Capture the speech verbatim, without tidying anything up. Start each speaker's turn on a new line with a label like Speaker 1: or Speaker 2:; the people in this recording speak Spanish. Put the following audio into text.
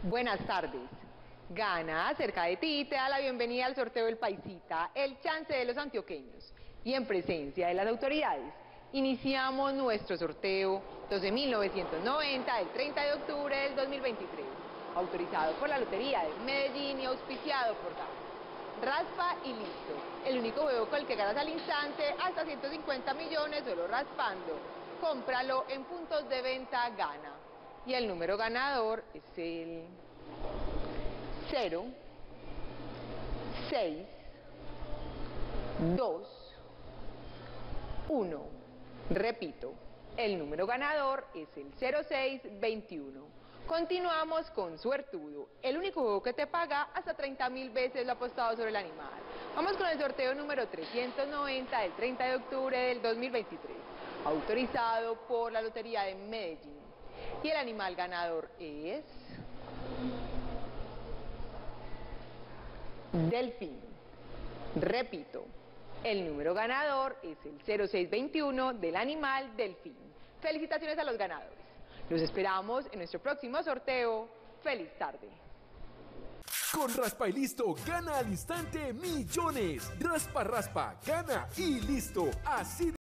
Speaker 1: Buenas tardes. Gana cerca de ti te da la bienvenida al sorteo del Paisita, el chance de los antioqueños. Y en presencia de las autoridades, iniciamos nuestro sorteo doce mil novecientos noventa del treinta de octubre del dos mil veintitrés, autorizado por la Lotería de Medellín y auspiciado por Gana. Raspa y listo, el único juego con el que ganas al instante hasta ciento cincuenta millones solo raspando. Cómpralo en puntos de venta Gana. Y el número ganador es el cero, seis, dos, uno. Repito, el número ganador es el cero seis veintiuno. Continuamos con Suertudo, el único juego que te paga hasta treinta mil veces lo apostado sobre el animal. Vamos con el sorteo número trescientos noventa del treinta de octubre del dos mil veintitrés, autorizado por la Lotería de Medellín. Y el animal ganador es Delfín. Repito, el número ganador es el cero seis veintiuno del animal Delfín. Felicitaciones a los ganadores. Los esperamos en nuestro próximo sorteo. ¡Feliz tarde!
Speaker 2: Con Raspa y Listo, gana al instante millones. Raspa, raspa, gana y listo. Así de